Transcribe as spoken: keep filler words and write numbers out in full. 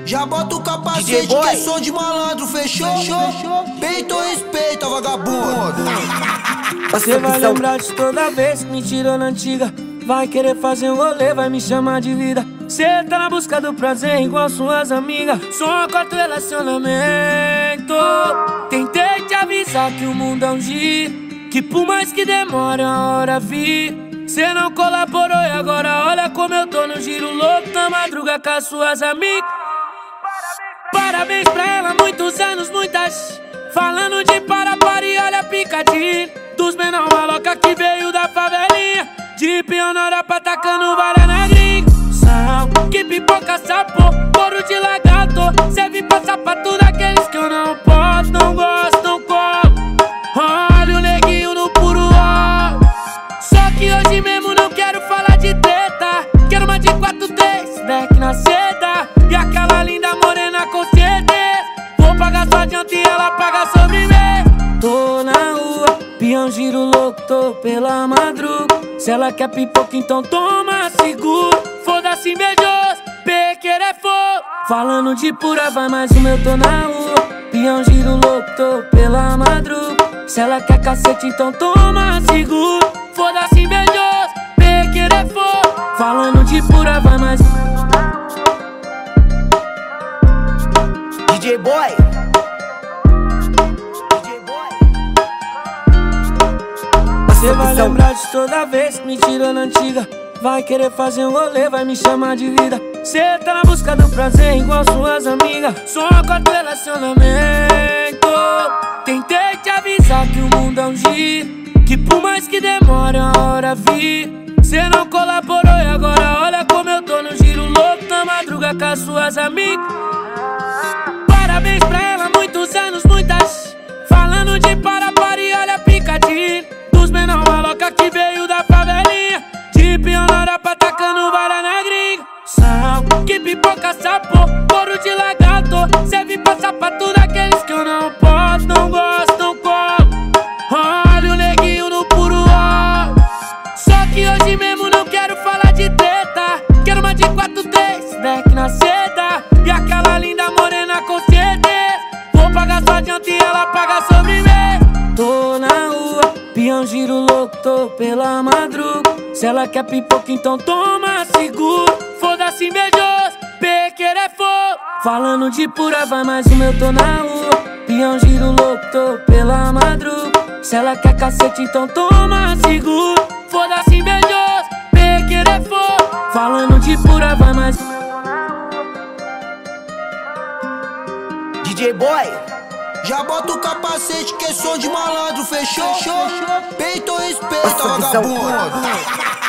Já bota o capacete que é som de malandro, fechou? Peito ou respeita, vagabundo. Você vai lembrar de toda vez que me tirou na antiga. Vai querer fazer um rolê, vai me chamar de vida. Cê tá na busca do prazer igual suas amigas. Só corta o relacionamento. Tentei te avisar que o mundo é um giro, que por mais que demore a hora vir, cê não colaborou e agora olha como eu tô no giro louco na madruga com as suas amigas. Parabéns pra ela, muitos anos, muitas. Falando de para-para e olha a picadinha dos menor maloca que veio da favelinha, de pionora pra tacando vara na gringa. Sal, que pipoca, sapo, couro de lagarto, serve pra sapato daqueles que eu não posso, não gosto, não colo. Olha o neguinho no puro ó. Só que hoje mesmo não quero falar de treta. Quero uma de quatro, três, back na seda. E aquela linda morena com certeza. Vou pagar sua adianta e ela paga sobre mim. Tô na rua, peão giro louco, tô pela madruga. Se ela quer pipoca, então toma seguro. Foda-se invejoso, pequeno é fogo. Falando de pura, vai mais uma, eu tô na rua. Peão giro louco, tô pela madruga. Se ela quer cacete, então toma seguro. Foda-se invejoso, pequeno é fogo. Falando de pura, vai mais uma. D J Boy. Você vai lembrar de toda vez que me tirou na antiga. Vai querer fazer um rolê, vai me chamar de vida. Cê tá na busca do prazer igual suas amigas. Só corta o relacionamento. Tentei te avisar que o mundo é um giro, que por mais que demore a hora vir, cê não colaborou e agora olha como eu tô no giro louco na madruga com as suas amigas. Parabéns pra ela, muitos anos, muitas. Falando de para-para e olha a picadinha dos menor maloca que veio da favelinha, de pionora pra tacando vara na gringa. Sal, que pipoca, sapo, couro de lagarto, serve pra sapato daqueles que eu não posso, não gosto, não colo. Olha o neguinho no puro ó. Só que hoje mesmo não quero falar de treta. Quero uma de quatro, três, back na seda. E aquela linda morena com certeza. Vou pagar sua adianta e ela paga sobre mim. Tô na rua, peão giro louco, tô pela madruga. Se ela quer pipoca, então toma seguro. Foda-se invejoso, pequeno é fogo. Falando de pura, vai mais uma, eu tô na rua. Peão giro louco, tô pela madruga. Se ela quer cacete, então toma seguro. Foda-se invejoso, pequeno é fogo. Falando de pura, vai mais uma. D J Boy. Já bota o capacete que é som de malandro, fechou? Peito ou respeita, vagabundo.